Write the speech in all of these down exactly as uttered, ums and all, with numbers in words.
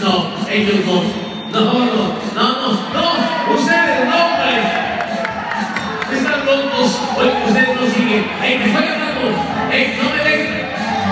No, ellos no. No, no, no, no, no. Ustedes no, hombre. Están locos. Oye, ustedes no siguen. ¡Ey, me estoy hablando! ¡Ey, no me dejen!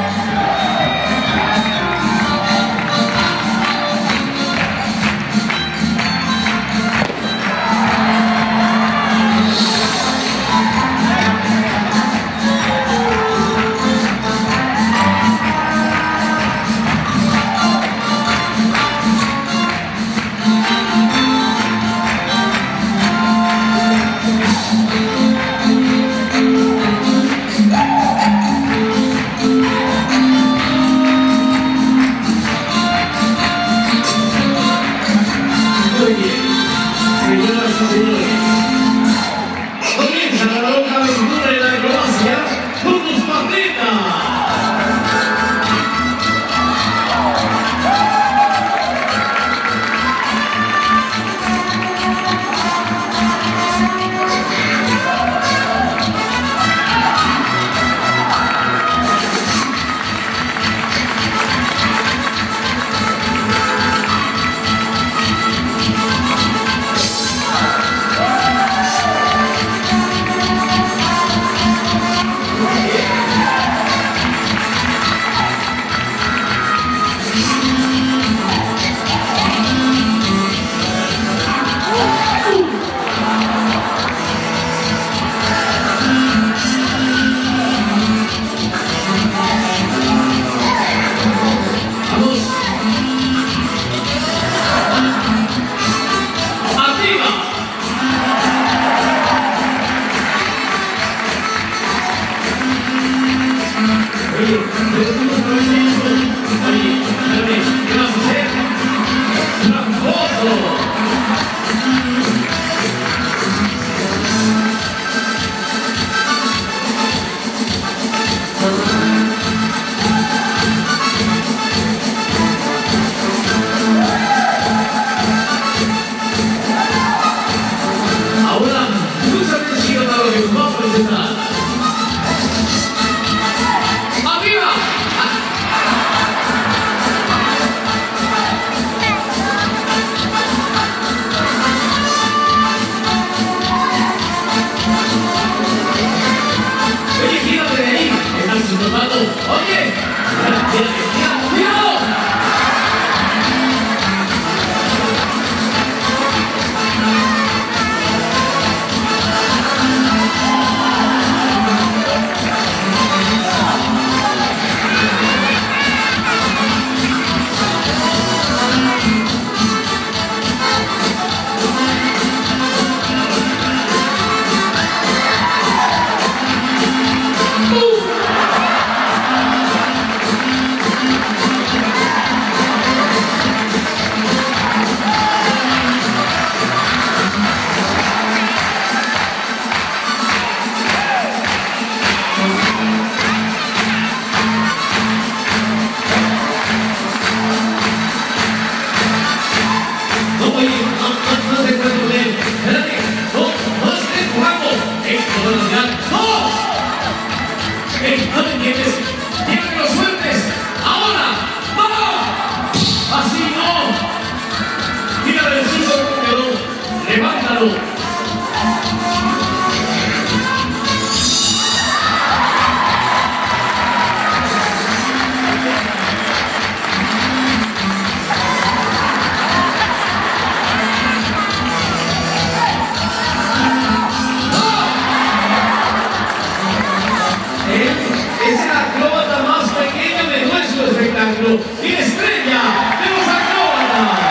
Y estrella de los acróbatas.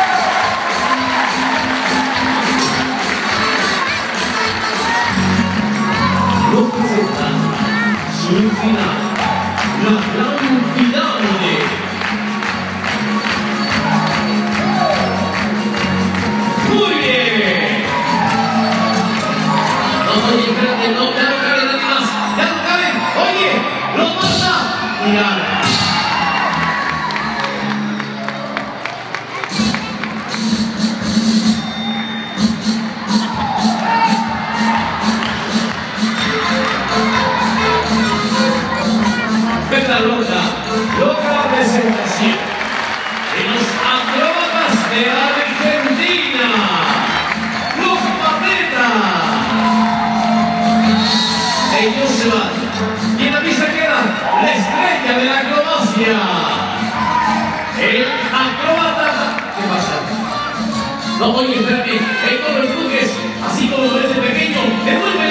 Nos presentan su final, la gran pirámide. Muy bien. No, oye, espérate, no, ya no caben nadie más, ya no caben. Oye, los manda. Mira. se va. Y en la pista queda la estrella de la acrobacia. El acróbata. ¿Qué pasa? No, oye, espérate. Héctor Bermúdez, así como lo ves de pequeño, devuelve